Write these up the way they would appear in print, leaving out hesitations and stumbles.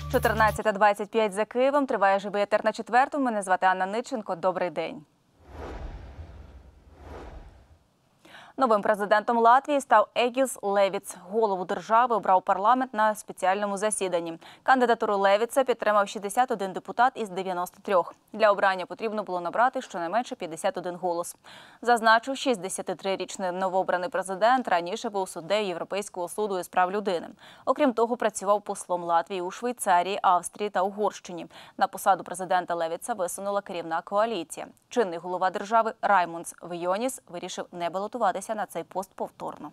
14:25 за Києвом. Триває живий етер на четвертому. Мене звати Анна Ниченко. Добрий день. Новим президентом Латвії став Егілс Левіц. Голову держави обрав парламент на спеціальному засіданні. Кандидатуру Левіца підтримав 61 депутат із 93. Для обрання потрібно було набрати щонайменше 51 голос. Зазначу, 63-річний новообраний президент раніше був суддею Європейського суду із прав людини. Окрім того, працював послом Латвії у Швейцарії, Австрії та Угорщині. На посаду президента Левіца висунула керівна коаліція. Чинний голова держави Раймундс Вйоніс вирішив не балотуватися на цей пост повторно.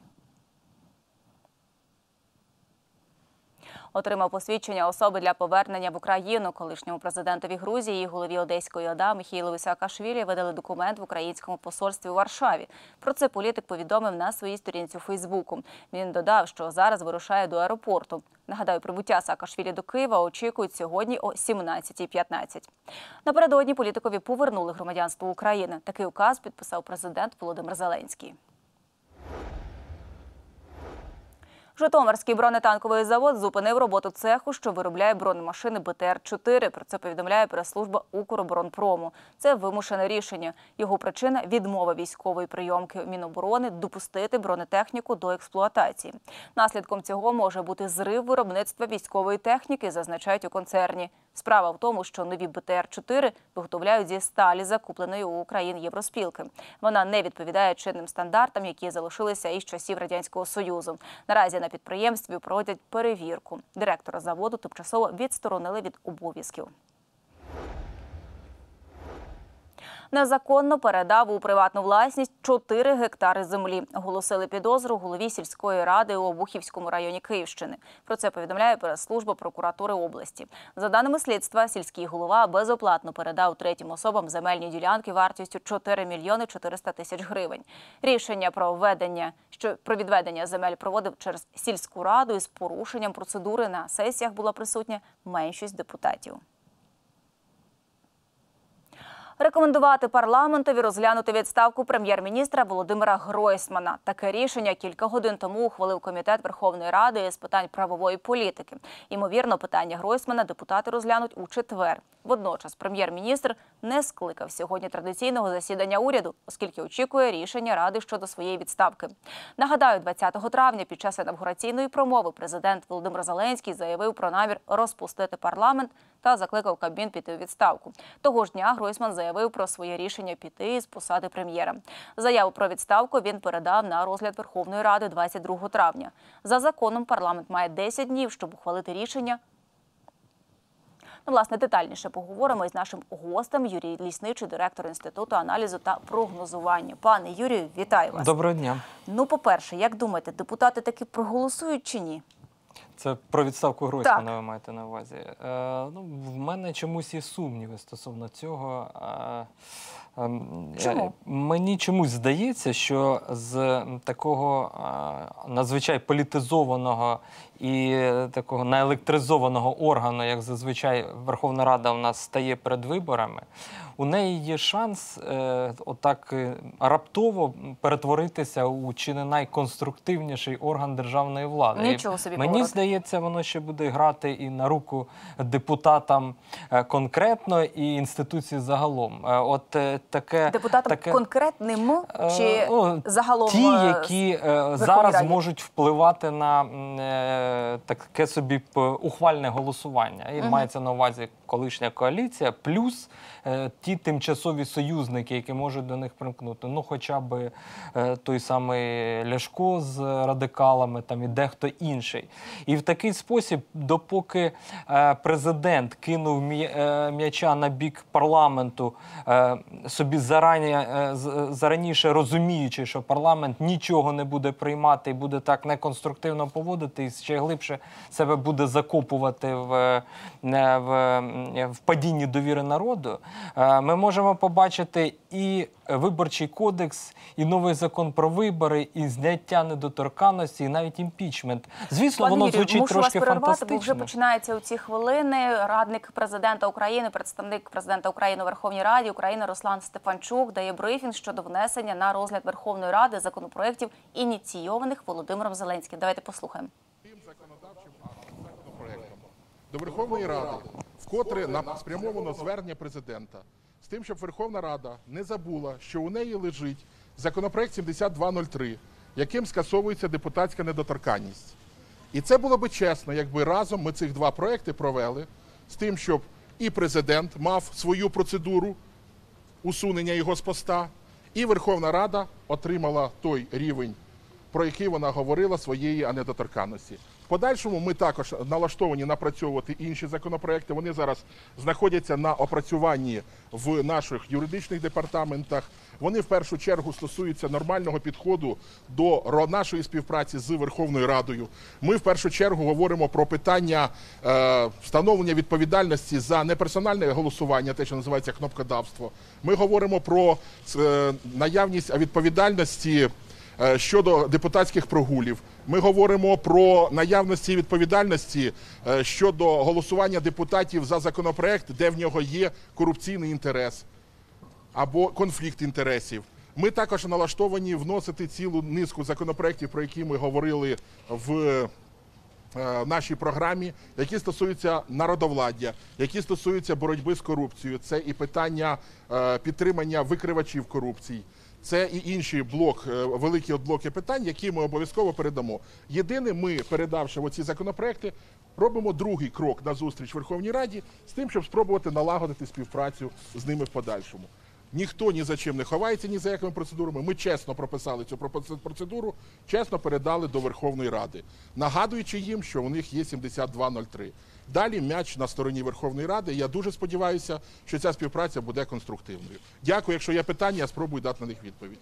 Отримав посвідчення особи для повернення в Україну. Колишньому президентові Грузії і голові Одеської ОДА Міхеїлу Саакашвілі видали документ в українському посольстві у Варшаві. Про це політик повідомив на своїй сторінці у Фейсбуку. Він додав, що зараз вирушає до аеропорту. Нагадаю, прибуття Саакашвілі до Києва очікують сьогодні о 17:15. Напередодні політикові повернули громадянство України. Такий указ підписав президент Володимир Зеленський. Житомирський бронетанковий завод зупинив роботу цеху, що виробляє бронемашини БТР-4. Про це повідомляє прес-служба Укроборонпрому. Це вимушене рішення. Його причина – відмова військової прийомки Міноборони допустити бронетехніку до експлуатації. Наслідком цього може бути зрив виробництва військової техніки, зазначають у концерні. Справа в тому, що нові БТР-4 виготовляють зі сталі, закупленої у Україні Євроспілки. Вона не відповідає чинним стандартам, які залишилися із часів Радянського Союзу. Наразі на підприємстві проводять перевірку. Директора заводу тимчасово відсторонили від обов'язків. Незаконно передав у приватну власність 4 гектари землі. Оголосили підозру голові сільської ради у Обухівському районі Київщини. Про це повідомляє прес-служба прокуратури області. За даними слідства, сільський голова безоплатно передав третім особам земельні ділянки вартістю 4 мільйони 400 тисяч гривень. Рішення про відведення земель проводив через сільську раду із порушенням процедури. На сесіях була присутня меншість депутатів. Рекомендувати парламентові розглянути відставку прем'єр-міністра Володимира Гройсмана. Таке рішення кілька годин тому ухвалив Комітет Верховної Ради з питань правової політики. Ймовірно, питання Гройсмана депутати розглянуть у четвер. Водночас прем'єр-міністр не скликав сьогодні традиційного засідання уряду, оскільки очікує рішення Ради щодо своєї відставки. Нагадаю, 20 травня під час інавгураційної промови президент Володимир Зеленський заявив про намір розпустити парламент та закликав Кабмін піти у відставку. Того ж дня Гройсман заявив про своє рішення піти з посади прем'єра. Заяву про відставку він передав на розгляд Верховної Ради 22 травня. За законом парламент має 10 днів, щоб ухвалити рішення. Власне, детальніше поговоримо із нашим гостем Юрій Лісничий, директор Інституту аналізу та прогнозування. Пане Юрію, вітаю вас. Доброго дня. По-перше, як думаєте, депутати таки проголосують чи ні? Це про відставку Гройсмана ви маєте на увазі. В мене чомусь є сумніви стосовно цього. Чому? Мені чомусь здається, що з такого надзвичай політизованого і такого наелектризованого органу, як зазвичай Верховна Рада у нас стає перед виборами, у неї є шанс отак раптово перетворитися у чи не найконструктивніший орган державної влади. Нічого собі Мені здається, воно ще буде грати і на депутатам конкретно, і інституції загалом. Депутатам конкретним чи загалом? Ті, які зараз можуть впливати на таке собі ухвальне голосування. І мається на увазі колишня коаліція, плюс ті тимчасові союзники, які можуть до них примкнути. Хоча б той самий Ляшко з радикалами, і дехто інший. І в такий спосіб, допоки президент кинув м'яча на бік парламенту, собі зараніше розуміючи, що парламент нічого не буде приймати і буде так неконструктивно поводити, і ще глибше себе буде закопувати в падінні довіри народу, ми можемо побачити і виборчий кодекс, і новий закон про вибори, і зняття недоторканності, і навіть імпічмент. Звісно, воно звучить трошки фантастично. Бо вже починаються у ці хвилини. Радник президента України, представник президента України у Верховній Раді України Руслан Стефанчук дає брифінг щодо внесення на розгляд Верховної Ради законопроєктів, ініційованих Володимиром Зеленським. Давайте послухаємо. до Верховної Ради, вкотре спрямовано звернення президента з тим, щоб Верховна Рада не забула, що у неї лежить законопроект 7203, яким скасовується депутатська недоторканність. І це було би чесно, якби разом ми цих два проекти провели з тим, щоб і президент мав свою процедуру усунення його з поста, і Верховна Рада отримала той рівень, про який вона говорила, своєї недоторканності. В подальшому ми також налаштовані напрацьовувати інші законопроекти. Вони зараз знаходяться на опрацюванні в наших юридичних департаментах. Вони в першу чергу стосуються нормального підходу до нашої співпраці з Верховною Радою. Ми в першу чергу говоримо про питання встановлення відповідальності за неперсональне голосування, те, що називається кнопкодавство. Ми говоримо про наявність відповідальності щодо депутатських прогулів. Ми говоримо про наявності відповідальності щодо голосування депутатів за законопроект, де в нього є корупційний інтерес або конфлікт інтересів. Ми також налаштовані вносити цілу низку законопроєктів, про які ми говорили в нашій програмі, які стосуються народовладдя, які стосуються боротьби з корупцією. Це і питання підтримання викривачів корупції. Це і інший блок, великі блоки питань, які ми обов'язково передамо. Єдине, ми, передавши оці законопроекти, робимо другий крок на зустріч Верховній Раді з тим, щоб спробувати налагодити співпрацю з ними в подальшому. Ніхто ні за чим не ховається, ні за якими процедурами. Ми чесно прописали цю процедуру, чесно передали до Верховної Ради, нагадуючи їм, що у них є 7203. Далі м'яч на стороні Верховної Ради. Я дуже сподіваюся, що ця співпраця буде конструктивною. Дякую. Якщо є питання, я спробую дати на них відповідь.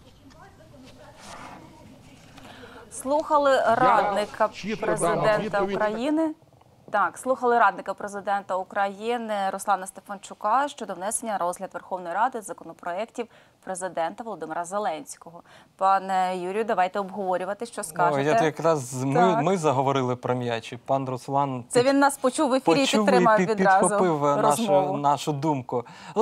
Слухали радника президента України. Так, слухали радника президента України Руслана Стефанчука щодо внесення на розгляд Верховної Ради законопроєктів президента Володимира Зеленського. Пане Юрію, давайте обговорювати, що скажете. Якраз ми заговорили про м'яч, і пан Руслан... Це він нас почув в ефірі і підтримав відразу розмову. Нашу думку.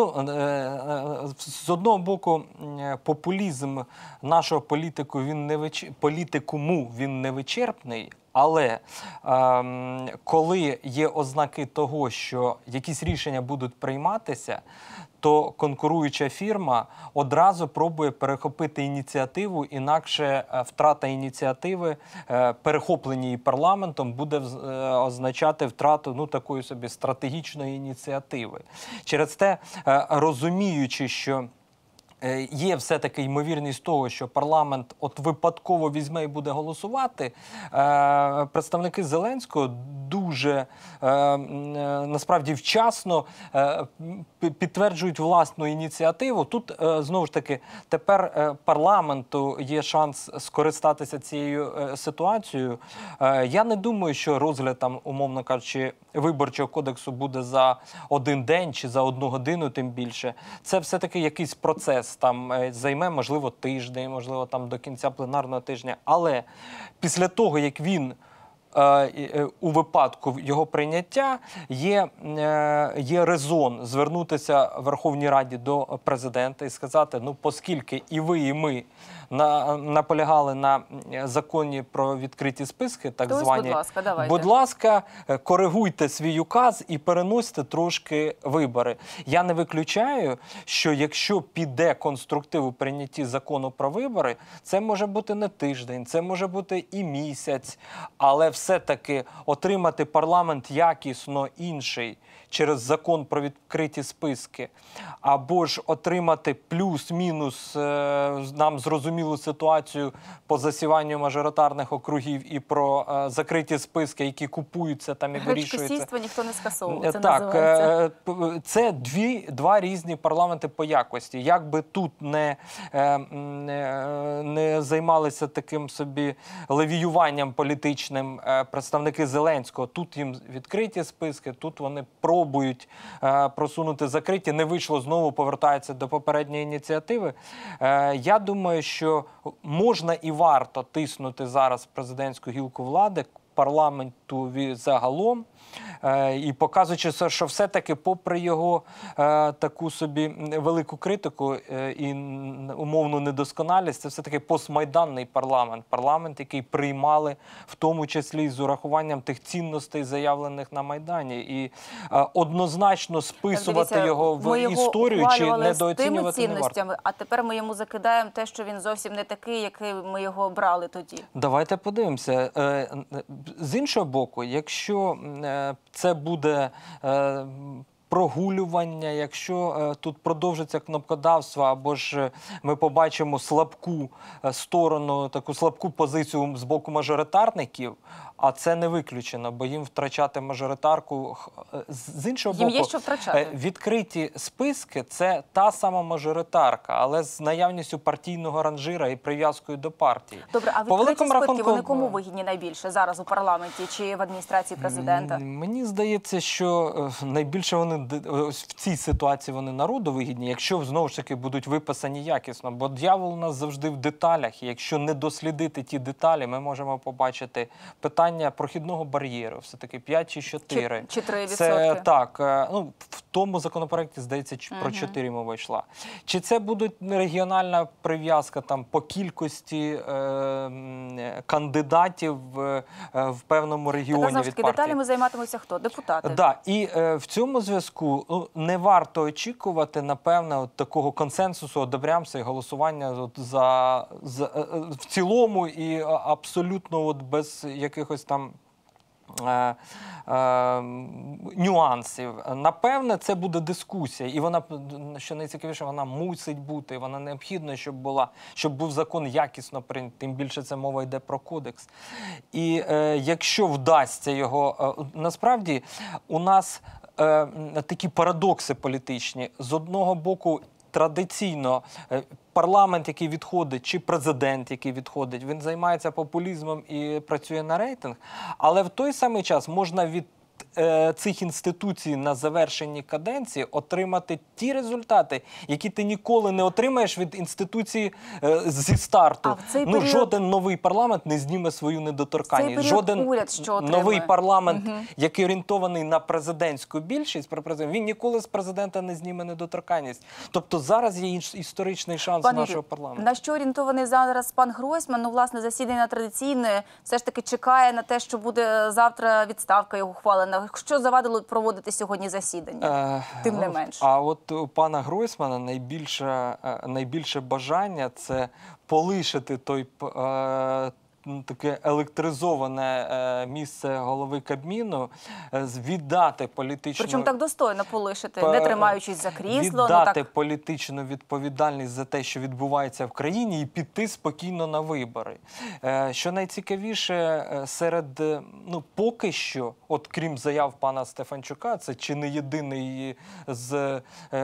З одного боку, популізм нашого політикуму він не вичерпний, але коли є ознаки того, що якісь рішення будуть прийматися, то конкуруюча фірма одразу пробує перехопити ініціативу, інакше втрата ініціативи, перехоплення її парламентом, буде означати втрату такої собі стратегічної ініціативи. Через те, розуміючи, що є все-таки ймовірність того, що парламент випадково візьме і буде голосувати, представники Зеленського дуже, насправді, вчасно підтверджують власну ініціативу. Тут, знову ж таки, тепер парламенту є шанс скористатися цією ситуацією. Я не думаю, що розгляд, умовно кажучи, Виборчого кодексу буде за один день чи за 1 годину, тим більше. Це все-таки якийсь процес. Займе, можливо, тиждень, можливо, до кінця пленарного тижня. Але після того, як він у випадку його прийняття, є резон звернутися в Верховній Раді до президента і сказати, оскільки і ви, і ми наполягали на законі про відкриті списки, так звані, будь ласка, коригуйте свій указ і переносьте трошки вибори. Я не виключаю, що якщо піде конструктив у прийнятті закону про вибори, це може бути не тиждень, це може бути і місяць, але все-таки отримати парламент якісно інший через закон про відкриті списки, або ж отримати плюс-мінус нам зрозумілу ситуацію по засіванню мажоритарних округів і про закриті списки, які купуються і вирішуються. Гречкосійство ніхто не скасовував, це називається. Це два різні парламенти по якості. Як би тут не займалися таким собі левіюванням політичним представники Зеленського, тут їм відкриті списки, тут вони пробують просунути закриті, не вийшло, знову повертаються до попередньої ініціативи. Я думаю, що можна і варто тиснути зараз президентську гілку влади, парламенту загалом, і показуючи, що все-таки попри його таку собі велику критику і умовну недосконалість, це все-таки постмайданний парламент. Парламент, який приймали в тому числі з урахуванням тих цінностей, заявлених на Майдані. І однозначно списувати його в історію чи недооцінювати не варто. А тепер ми йому закидаємо те, що він зовсім не такий, який ми його обрали тоді. Давайте подивимося. З іншого боку, якщо це буде прогулювання, якщо тут продовжиться кнопкодавство, або ж ми побачимо слабку сторону, таку слабку позицію з боку мажоритарників, а це не виключено, бо їм втрачати мажоритарку. З іншого їм боку, є що втрачати. Відкриті списки – це та сама мажоритарка, але з наявністю партійного ранжира і прив'язкою до партії. Добре, а відкриті списки, вони кому вигідні найбільше зараз у парламенті чи в адміністрації президента? Мені здається, що найбільше вони в цій ситуації вони народу вигідні, якщо знову ж таки будуть виписані якісно. Бо диявол у нас завжди в деталях, і якщо не дослідити ті деталі, ми можемо побачити питання прохідного бар'єру, все-таки 5 чи 4. Чи 3%. Це так, ну, в тому законопроекті, здається, про 4 мова йшла. Чи це буде регіональна прив'язка там по кількості кандидатів в певному регіоні від партії? Деталями займатимуться хто? Депутати. Да, і в цьому зв'язку не варто очікувати, напевне, такого консенсусу, одобрямся і голосування в цілому і абсолютно без якихось там нюансів. Напевне, це буде дискусія. І вона, що найцікавіше, вона мусить бути, вона необхідна, щоб був закон якісно прийнятий. Тим більше це мова йде про кодекс. І якщо вдасться його... Насправді, у нас такі парадокси політичні. З одного боку, традиційно парламент, який відходить, чи президент, який відходить, він займається популізмом і працює на рейтинг, але в той самий час можна від цих інституцій на завершенні каденції отримати ті результати, які ти ніколи не отримаєш від інституції зі старту. Жоден новий парламент не зніме свою недоторканність. Жоден новий парламент, який орієнтований на президентську більшість, він ніколи з президента не зніме недоторканність. Тобто зараз є історичний шанс нашого парламенту. На що орієнтований зараз пан Гройсман? Ну, власне, засідання традиційне все ж таки чекає на те, що буде завтра відставка його ухвалена. Що завадило проводити сьогодні засідання, тим не менш? А от у пана Гройсмана найбільше бажання – це полишити той таке електризоване місце голови Кабміну, віддати політичну... Причому так достойно полишити, не тримаючись за крісло. Віддати політичну відповідальність за те, що відбувається в країні, і піти спокійно на вибори. Що найцікавіше, поки що, от крім заяв пана Стефанчука, це чи не єдиний з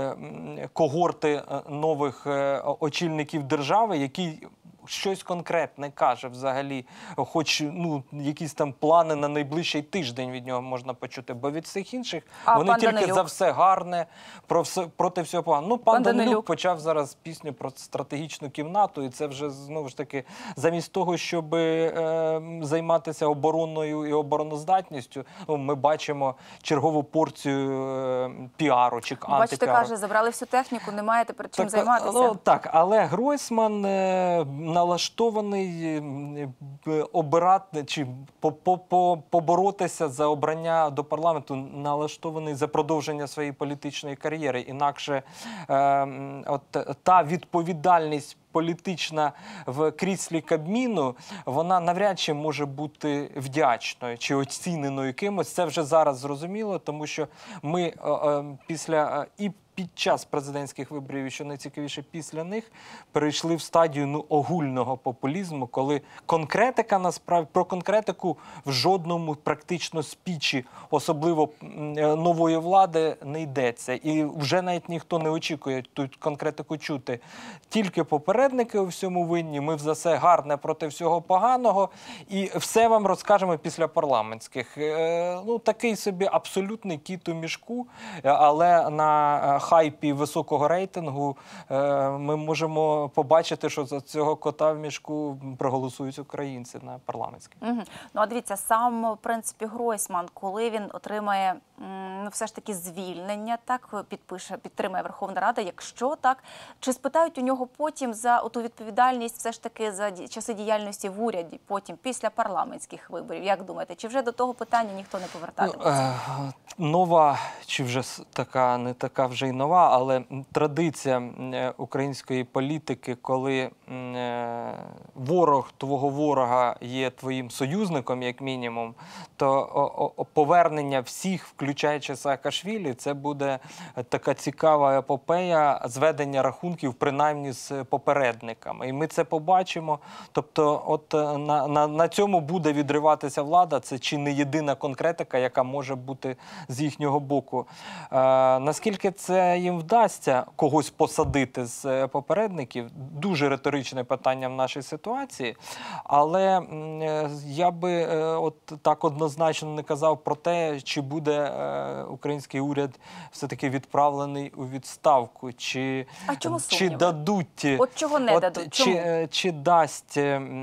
когорти нових очільників держави, який щось конкретне каже взагалі, хоч якісь там плани на найближчий тиждень від нього можна почути, бо від всіх інших вони тільки за все гарне, проти всього поганого. Пан Данилюк почав зараз пісню про стратегічну кімнату, і це вже, знову ж таки, замість того, щоб займатися обороною і обороноздатністю, ми бачимо чергову порцію піару чи антипіару. Бачите, каже, забрали всю техніку, немає тепер чим займатися. Так, але Гройсман налаштований обирати чи поборотися за обрання до парламенту, налаштований за продовження своєї політичної кар'єри. Інакше та відповідальність політична в кріслі Кабміну, вона навряд чи може бути вдячною чи оціненою кимось. Це вже зараз зрозуміло, тому що ми під час президентських виборів, і що найцікавіше, після них, перейшли в стадію огульного популізму, коли конкретика, насправді, про конкретику в жодному практично спічі, особливо нової влади, не йдеться. І вже навіть ніхто не очікує тут конкретику чути. Тільки попередники у всьому винні, ми за все гарне проти всього поганого, і все вам розкажемо після парламентських. Такий собі абсолютний кіт у мішку, але на хайпі високого рейтингу ми можемо побачити, що за цього кота в мішку проголосують українці на парламентській. Ну, а дивіться, сам, в принципі, Гройсман, коли він отримає все ж таки звільнення, так, підтримає Верховна Рада, якщо так, чи спитають у нього потім за ту відповідальність все ж таки за часи діяльності в уряді, потім, після парламентських виборів? Як думаєте, чи вже до того питання ніхто не повертатиметься? Нова, чи вже така, не така вже й нова, але традиція української політики, коли ворог твого ворога є твоїм союзником, як мінімум, то повернення всіх, включаючи Саакашвілі, це буде така цікава епопея зведення рахунків, принаймні з попередниками. І ми це побачимо. Тобто от на цьому буде відриватися влада. Це чи не єдина конкретика, яка може бути з їхнього боку. Наскільки це їм вдасться когось посадити з попередників? Дуже риторичне питання в нашій ситуації. Але я би от так однозначно не казав про те, чи буде український уряд все-таки відправлений у відставку, чи дадуть... От чого не дадуть? Чому? Чи дасть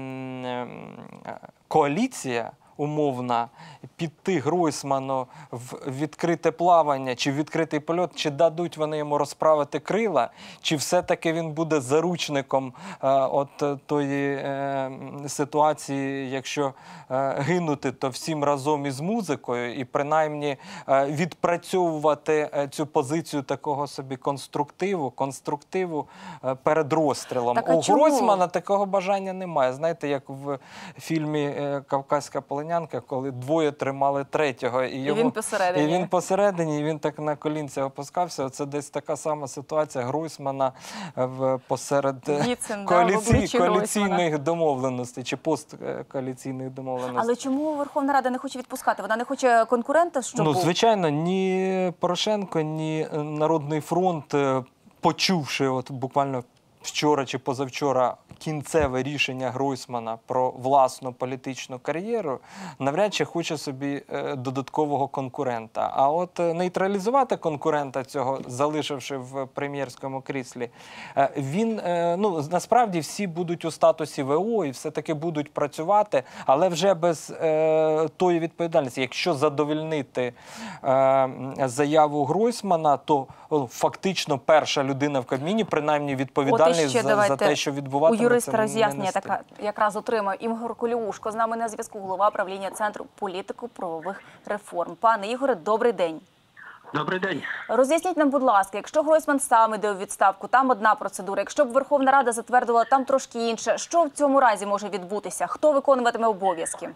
коаліція умовна піти Гройсману в відкрите плавання чи в відкритий польот, чи дадуть вони йому розправити крила, чи все-таки він буде заручником от тої ситуації, якщо гинути, то всім разом із музикою, і принаймні відпрацьовувати цю позицію такого собі конструктиву перед розстрілом. Так, у Гройсмана такого бажання немає. Знаєте, як в фільмі «Кавказька полонянка», коли двоє тримали третього, і він посередині, і він так на колінці опускався. Це десь така сама ситуація Гройсмана посеред коаліційних домовленостей чи посткоаліційних домовленостей. Але чому Верховна Рада не хоче відпускати? Вона не хоче конкурента, щоб був? Звичайно, ні Порошенко, ні Народний фронт, почувши от буквально вчора чи позавчора кінцеве рішення Гройсмана про власну політичну кар'єру, навряд чи хоче собі додаткового конкурента. А от нейтралізувати конкурента цього, залишивши в прем'єрському кріслі, він, насправді всі будуть у статусі ВО і все-таки будуть працювати, але вже без тої відповідальності. Якщо задовольнити заяву Гройсмана, то фактично перша людина в Кабміні, принаймні відповідальність за те, що відбуватиметься, у юриста роз'яснення така якраз отримав Ігор Коліушко. З нами на зв'язку голова правління Центру політико-правових реформ. Пане Ігоре, добрий день. Добрий день. Роз'ясніть нам, будь ласка, якщо Гройсман сам іде у відставку, там одна процедура. Якщо б Верховна Рада затвердила, там трошки інше. Що в цьому разі може відбутися? Хто виконуватиме обов'язки?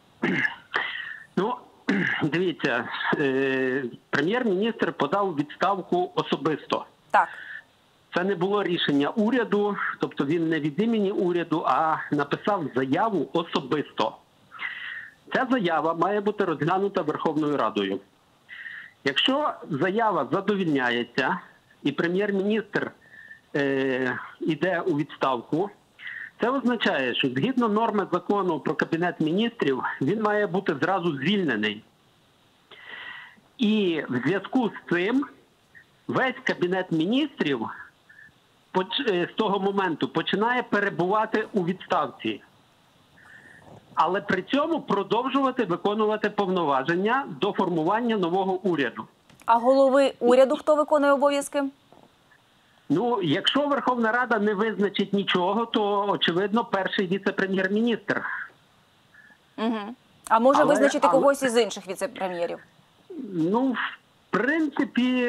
Дивіться, прем'єр-міністр подав відставку особисто. Так. Це не було рішення уряду, тобто він не від імені уряду, а написав заяву особисто. Ця заява має бути розглянута Верховною Радою. Якщо заява задовільняється і прем'єр-міністр йде у відставку, це означає, що згідно норми закону про Кабінет міністрів, він має бути зразу звільнений. І в зв'язку з цим весь Кабінет міністрів з того моменту починає перебувати у відставці. Але при цьому продовжувати виконувати повноваження до формування нового уряду. А голови уряду хто виконує обов'язки? Якщо Верховна Рада не визначить нічого, то, очевидно, перший віце-прем'єр-міністр. А може визначити когось із інших віце-прем'єрів? В принципі,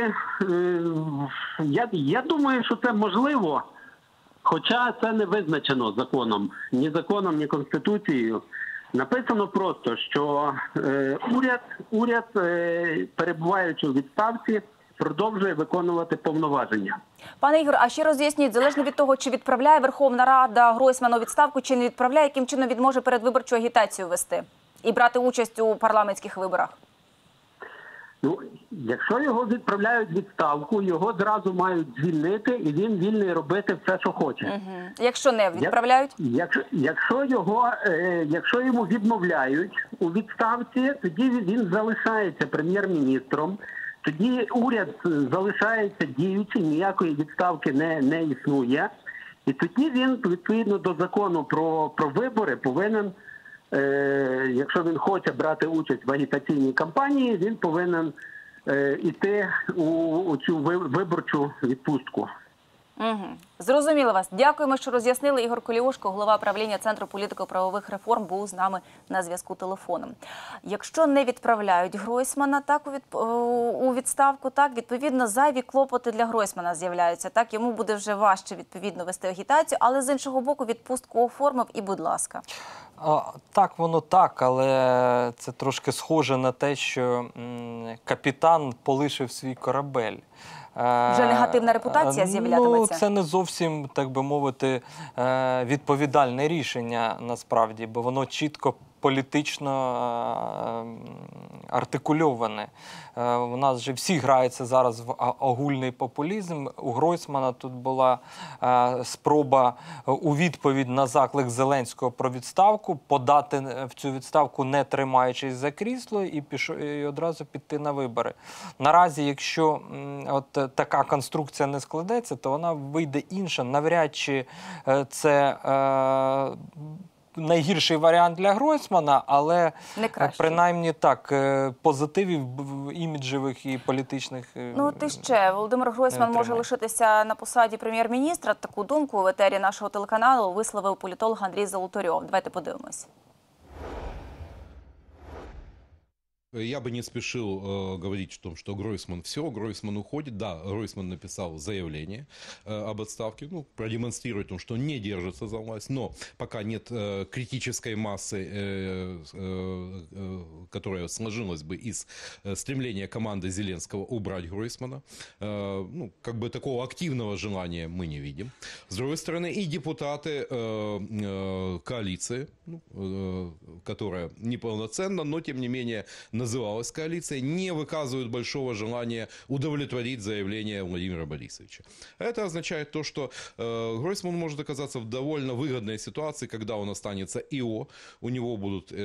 я думаю, що це можливо, хоча це не визначено законом. Ні законом, ні Конституцією. Написано просто, що уряд, перебуваючи у відставці, продовжує виконувати повноваження. Пане Ігор, а ще роз'ясніть, залежно від того, чи відправляє Верховна Рада Гройсмана у відставку, чи не відправляє, яким чином він може передвиборчу агітацію вести і брати участь у парламентських виборах? Якщо його відправляють у відставку, його одразу мають звільнити, і він вільний робити все, що хоче. Якщо не відправляють? Якщо йому відмовляють у відставці, тоді він залишається прем'єр-міністром. тоді уряд залишається діючий, ніякої відставки не існує. І тоді він, відповідно до закону про вибори, повинен, якщо він хоче брати участь в агітаційній кампанії, він повинен йти у цю виборчу відпустку. Угу. Зрозуміло вас. Дякуємо, що роз'яснили. Ігор Коліушко, голова правління Центру політико-правових реформ, був з нами на зв'язку телефоном. Якщо не відправляють Гройсмана у відставку, відповідно, зайві клопоти для Гройсмана з'являються. Йому буде вже важче, відповідно, вести агітацію, але з іншого боку відпустку оформив і, будь ласка. Так, воно так, але це трошки схоже на те, що капітан полишив свій корабель. Вже негативна репутація з'являтиметься? Це не зовсім, так би мовити, відповідальне рішення, насправді, бо воно чітко політично артикульоване. У нас же всі граються зараз в огульний популізм. У Гройсмана тут була спроба у відповідь на заклик Зеленського про відставку подати в цю відставку, не тримаючись за крісло, і одразу піти на вибори. Наразі, якщо така конструкція не складеться, то вона вийде інша. Навряд чи це найгірший варіант для Гройсмана, але принаймні так, позитивів іміджевих і політичних. І ще Володимир Гройсман може лишитися на посаді прем'єр-міністра. Таку думку в етері нашого телеканалу висловив політолог Андрій Золотарьов. Давайте подивимось. Я бы не спешил говорить о том, что Гройсман Гройсман уходит. Да, Гройсман написал заявление об отставке, продемонстрирует, что он не держится за власть, но пока нет критической массы, которая сложилась бы из стремления команды Зеленского убрать Гройсмана. Такого активного желания мы не видим. С другой стороны, и депутаты коалиции, которая неполноценна, но тем не менее называлась коалиция, не выказывают большого желания удовлетворить заявление Владимира Борисовича. Это означает то, что Гройсман может оказаться в довольно выгодной ситуации, когда он останется ИО, у него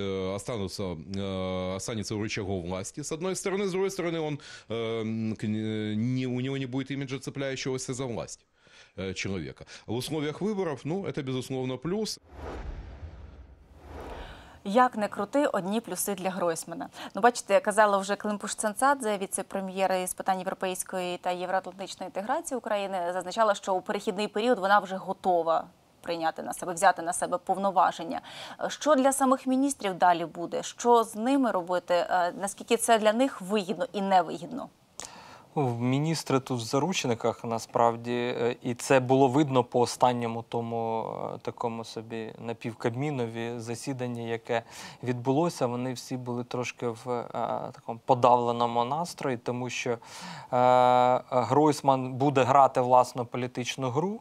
останется у рычагов власти, с одной стороны, с другой стороны, у него не будет имиджа цепляющегося за власть человека. В условиях выборов, это безусловно плюс. Як не крути, одні плюси для Гройсмана. Бачите, казала вже Климпуш-Цинцадзе, віце-прем'єр з питань європейської та євроатлантичної інтеграції України, зазначала, що у перехідний період вона вже готова прийняти на себе, взяти на себе повноваження. Що для самих міністрів далі буде? Що з ними робити? Наскільки це для них вигідно і невигідно? Міністри тут в заручниках, насправді, і це було видно по останньому такому собі напівкабмінові засіданні, яке відбулося. Вони всі були трошки в такому подавленому настрої, тому що Гройсман буде грати власну політичну гру,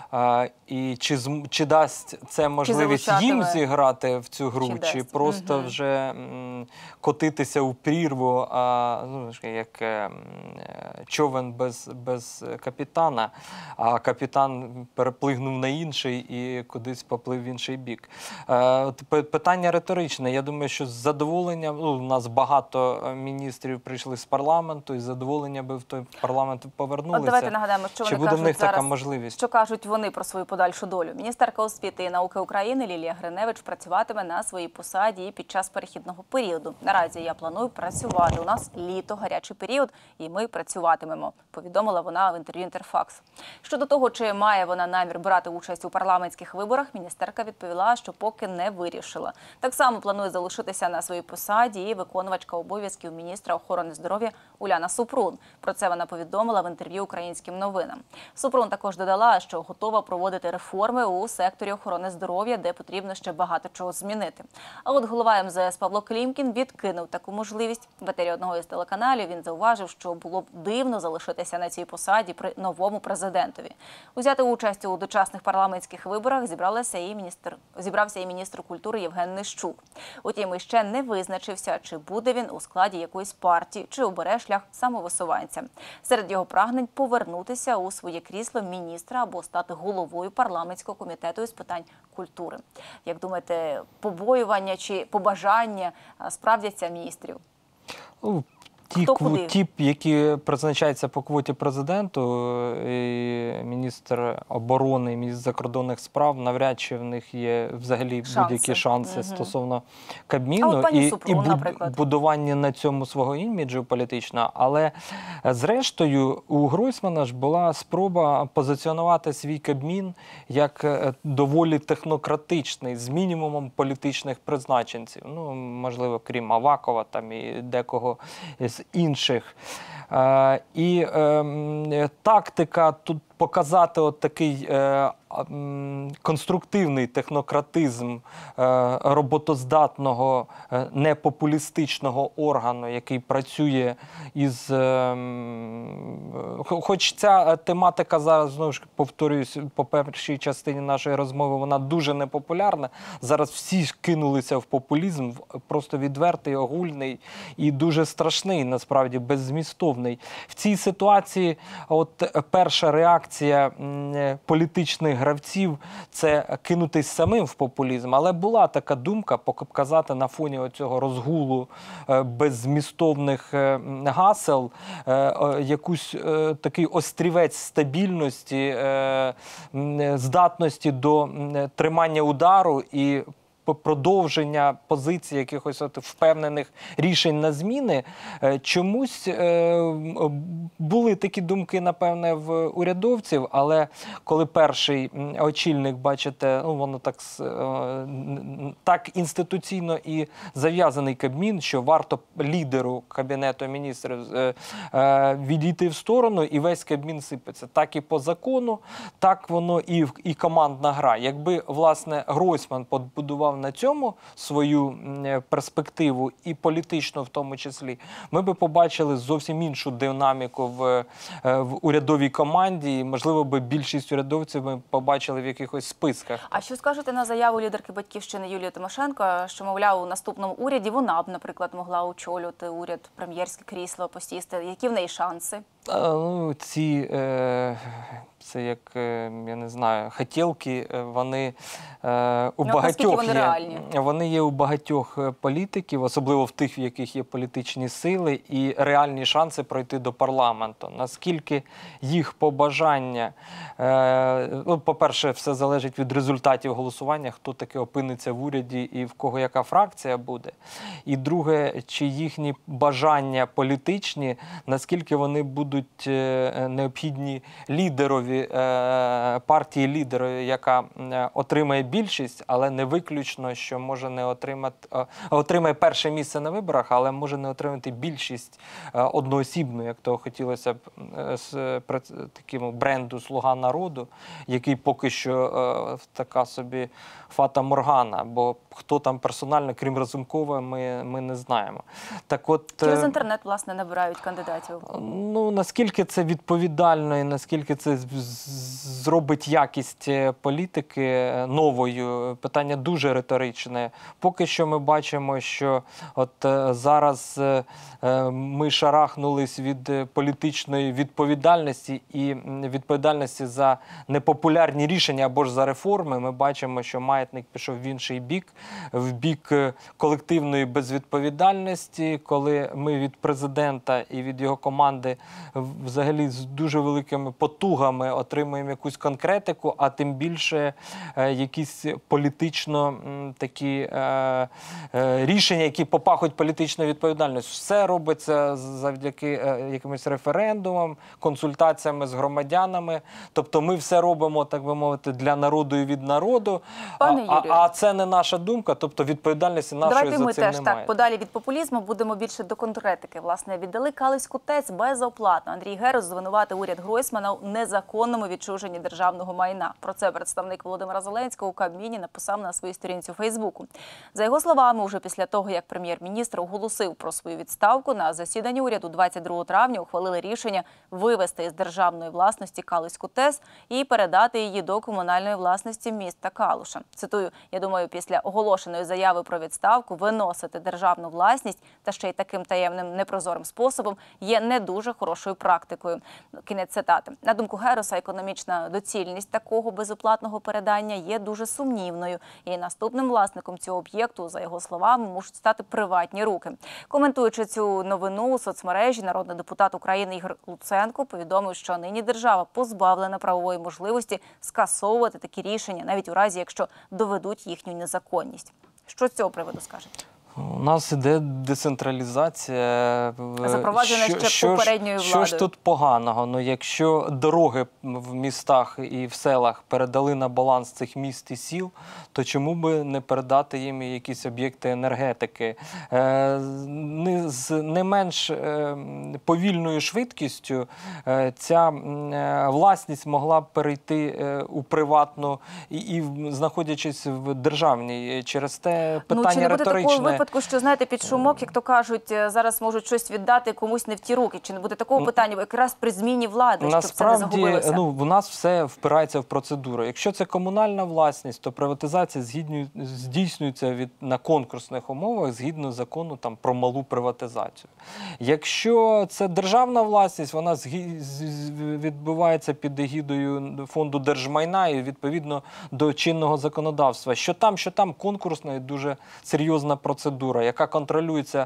і чи дасть це можливість їм зіграти в цю гру, чи просто вже котитися у прірву, як човен без капітана, а капітан переплигнув на інший і кудись поплив в інший бік. Питання риторичне. Я думаю, що з задоволенням, у нас багато міністрів прийшли з парламенту, і з задоволенням би в той парламент повернулися. Давайте нагадаємо, що чи вони буде в них зараз, така можливість? Що кажуть вони про свою подальшу долю. Міністерка освіти і науки України Лілія Гриневич працюватиме на своїй посаді і під час перехідного періоду. Наразі я планую працювати. У нас літо, гарячий період, і ми працюватимемо, повідомила вона в інтерв'ю «Інтерфакс». Щодо того, чи має вона намір брати участь у парламентських виборах, міністерка відповіла, що поки не вирішила. Так само планує залишитися на своїй посаді і виконувачка обов'язків міністра охорони здоров'я Уляна Супрун. Про це вона повідомила в інтерв'ю «Українським новинам». Супрун також додала, що готова проводити реформи у секторі охорони здоров'я, де потрібно ще багато чого змінити. А от голова МЗС Павло Клімкін відкинув таку можливість. В етері одного із телеканалів він зауважив, що було б дивно залишитися на цій посаді при новому президентові. Узяти участь у дочасних парламентських виборах зібрався і міністр культури Євген Нищук. Утім, іще не визначився, чи буде він у складі якоїсь партії, чи обере шлях самовисуванця. Серед його прагнень – повернутися у своє крісло міністра або стати головою парламентського комітету із питань культури. Як думаєте, побоювання чи побажання справдяться міністрів? Хто куди? Ті, які призначаються по квоті президенту, і міністр оборони, і міністр закордонних справ, навряд чи в них є взагалі будь-які шанси стосовно Кабміну. А от пані Супрун, наприклад. Будування на цьому свого іміджу політичного. Але зрештою у Гройсмана ж була спроба позиціонувати свій Кабмін як доволі технократичний, з мінімумом політичних призначенців. Ну, можливо, крім Авакова там і декого з інших. І тактика тут показати от такий конструктивний технократизм роботоздатного, непопулістичного органу, який працює із... Хоч ця тематика зараз, знову ж повторююсь, по першій частині нашої розмови, вона дуже непопулярна. Зараз всі кинулися в популізм, просто відвертий, огульний і дуже страшний, насправді, беззмістовний. В цій ситуації от перша реакція політичних гравців – це кинутись самим в популізм. Але була така думка показати на фоні оцього розгулу беззмістовних гасел якусь такий острівець стабільності, здатності до тримання удару і продовження позиції якихось впевнених рішень на зміни. Чомусь були такі думки, напевне, в урядовців, але коли перший очільник, бачите, ну, воно так інституційно і зав'язаний Кабмін, що варто лідеру Кабінету міністрів відійти в сторону, і весь Кабмін сипеться. Так і по закону, так воно і командна гра. Якби, власне, Гройсман побудував на цьому свою перспективу, і політично в тому числі, ми би побачили зовсім іншу динаміку в урядовій команді, і, можливо, би більшість урядовців ми побачили в якихось списках. А що скажете на заяву лідерки «Батьківщини» Юлії Тимошенко, що, мовляв, у наступному уряді вона б, наприклад, могла очолювати уряд, прем'єрське крісло посісти? Які в неї шанси? Ну, це як, я не знаю, хотілки, вони у багатьох вони реальні? Вони є у багатьох політиків, особливо в тих, в яких є політичні сили, і реальні шанси пройти до парламенту. Наскільки їх побажання, ну, по-перше, все залежить від результатів голосування, хто таки опиниться в уряді і в кого яка фракція буде. І друге, чи їхні бажання політичні, наскільки вони будуть необхідні лідерові, партії лідерові, яка отримає більшість, але не виключно, що може не отримає перше місце на виборах, але може не отримати більшість одноосібну, як того хотілося б з таким бренду «Слуга народу», який поки що така собі фата-моргана, бо хто там персонально, крім Разумкова, ми не знаємо. Так от, через інтернет, власне, набирають кандидатів. Ну, наскільки це відповідально і наскільки це зробить якість політики новою, питання дуже риторичне. Поки що ми бачимо, що от зараз ми шарахнулись від політичної відповідальності і відповідальності за непопулярні рішення або ж за реформи. Ми бачимо, що маятник пішов в інший бік, в бік колективної безвідповідальності, коли ми від президента і від його команди взагалі з дуже великими потугами отримуємо якусь конкретику, а тим більше якісь політично такі рішення, які попахують політичною відповідальністю. Все робиться завдяки якимось референдумам, консультаціями з громадянами. Тобто ми все робимо, так би мовити, для народу і від народу. А це не наша думка, тобто відповідальності нашої за цим немає. Давайте ми теж так, подалі від популізму, будемо більше до конкретики. Власне, віддали Калиську ТЕЦ безоплатно. Андрій Герус звинуватив уряд Гройсмана у незаконному відчуженні державного майна. Про це представник Володимира Зеленського у Кабміні написав на своїй сторінці у Фейсбуку. За його словами, уже після того, як прем'єр-міністр оголосив про свою відставку, на засіданні уряду 22 травня ухвалили рішення вивести із державної власності Калиську ТЕЦ і передати її до комунальної власності міста Калуша. Цитую, я думаю, після оголошеної заяви про відставку виносити державну власність та ще й таким таємним непрозорим способом є не дуже хорошою хорошою практикою. Кінець цитати. На думку Героса, економічна доцільність такого безоплатного передання є дуже сумнівною. І наступним власником цього об'єкту, за його словами, можуть стати приватні руки. Коментуючи цю новину у соцмережі, народний депутат України Ігор Луценко повідомив, що нині держава позбавлена правової можливості скасовувати такі рішення, навіть у разі, якщо доведуть їхню незаконність. Що з цього приводу скажете? У нас іде децентралізація. Запроваджена ще попередньою владою. Що ж тут поганого? Ну, якщо дороги в містах і в селах передали на баланс цих міст і сіл, то чому би не передати їм якісь об'єкти енергетики? З не менш повільною швидкістю ця власність могла б перейти у приватну і знаходячись в державній. Через те питання риторичне. Випадку, що, знаєте, під шумок, як то кажуть, зараз можуть щось віддати комусь не в ті руки. Чи не буде такого питання якраз при зміні влади, щоб це не загубилося? Насправді, у нас все впирається в процедуру. Якщо це комунальна власність, то приватизація здійснюється на конкурсних умовах згідно закону про малу приватизацію. Якщо це державна власність, вона відбувається під егідою фонду держмайна і відповідно до чинного законодавства. Що там конкурсна і дуже серйозна процедура, яка контролюється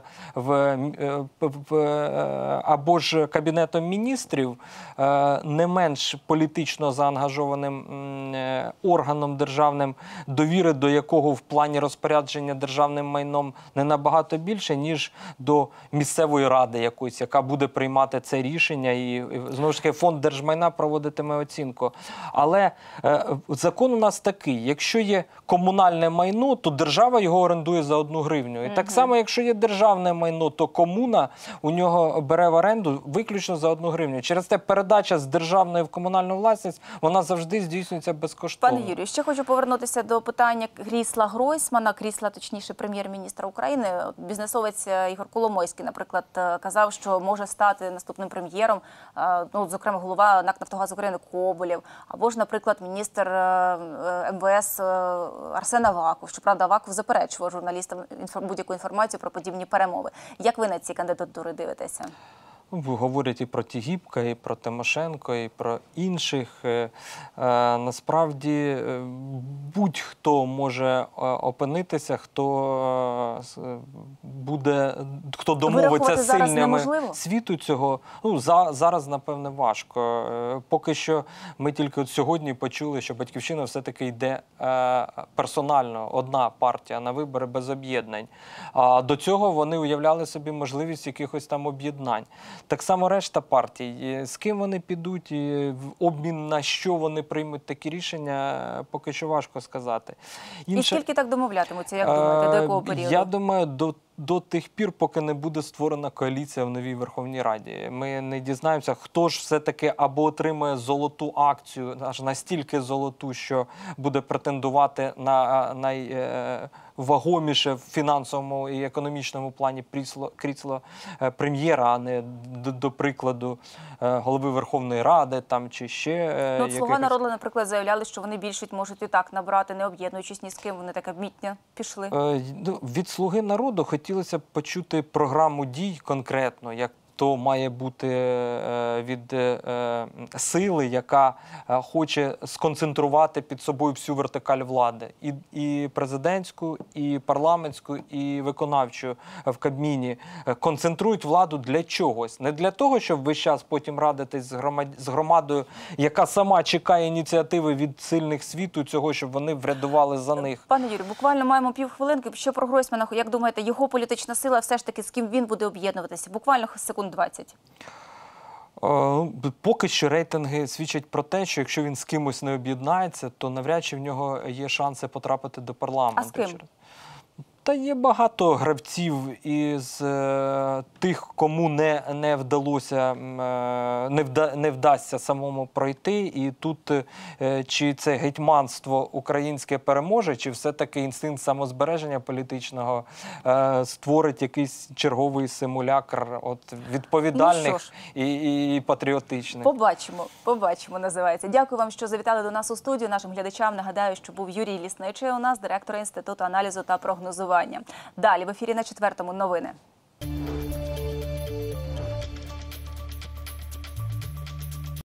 або ж Кабінетом міністрів, не менш політично заангажованим органом державним, довіри до якого в плані розпорядження державним майном не набагато більше, ніж до місцевої ради якоїсь, яка буде приймати це рішення і, знову ж таки, фонд держмайна проводитиме оцінку. Але закон у нас такий, якщо є комунальне майно, то держава його орендує за 1 гривню. І так само, якщо є державне майно, то комуна у нього бере в оренду виключно за 1 гривню. Через те передача з державної в комунальну власність, вона завжди здійснюється безкоштовно. Пане Юрію, ще хочу повернутися до питання крісла Гройсмана, крісла, точніше, прем'єр-міністра України. Бізнесовець Ігор Коломойський, наприклад, казав, що може стати наступним прем'єром, зокрема, голова НАК «Нафтогаз України» Коболєв, або ж, наприклад, міністр МВС Арсен Аваков. Щоправда, Аваков заперечував журналістам будь-яку інформацію про подібні перемови. Як ви на ці кандидатури дивитеся? Говорять і про Тігіпка, і про Тимошенко, і про інших. Насправді, будь-хто може опинитися, хто домовиться з сильними світу цього. Зараз, напевне, важко. Поки що ми тільки сьогодні почули, що «Батьківщина» все-таки йде персонально, одна партія на вибори без об'єднань. А до цього вони уявляли собі можливість якихось там об'єднань. Так само решта партій. З ким вони підуть і в обмін на що вони приймуть такі рішення, поки що важко сказати. І скільки так домовлятимуться, як думаєте, до якого періоду? Я думаю, до тих пір, поки не буде створена коаліція в новій Верховній Раді. Ми не дізнаємося, хто ж все-таки або отримає золоту акцію, аж настільки золоту, що буде претендувати на найвагоміше в фінансовому і економічному плані крісло прем'єра, а не, до прикладу, голови Верховної Ради чи ще. «Слуга народу», наприклад, заявляли, що вони більшість можуть і так набрати, не об'єднуючись ні з ким, вони так обмітня пішли. Від «Слуги народу» хотілося б почути програму дій конкретно, як то має бути від сили, яка хоче сконцентрувати під собою всю вертикаль влади. І президентську, і парламентську, і виконавчу в Кабміні. Концентрують владу для чогось. Не для того, щоб весь час потім радитись з громадою, яка сама чекає ініціативи від сильних світу цього, щоб вони врядували за них. Пане Юрію, буквально маємо півхвилинки. Що про Гройсмана, як думаєте, його політична сила, все ж таки, з ким він буде об'єднуватися? Буквально секунд 20. Поки що рейтинги свідчать про те, що якщо він з кимось не об'єднається, то навряд чи в нього є шанси потрапити до парламенту. А з ким? Та є багато гравців із тих, кому не вдасться самому пройти. І тут чи це гетьманство українське переможе, чи все-таки інстинкт самозбереження політичного створить якийсь черговий симулякр відповідальних і патріотичних. Побачимо, називається. Дякую вам, що завітали до нас у студію. Нашим глядачам нагадаю, що був Юрій Лісничий у нас, директор Інституту аналізу та прогнозування. Далі в ефірі на 4-му новини.